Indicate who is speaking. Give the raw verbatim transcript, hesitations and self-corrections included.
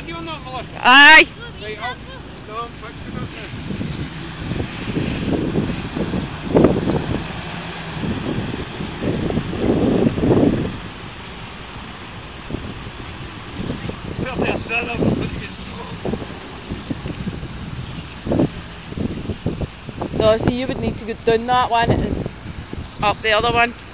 Speaker 1: ready on that, Melissa?
Speaker 2: Aye.
Speaker 1: Right, I'll, no, I'm fixing it then.
Speaker 2: No, see, you would need to go down that one and up the other one.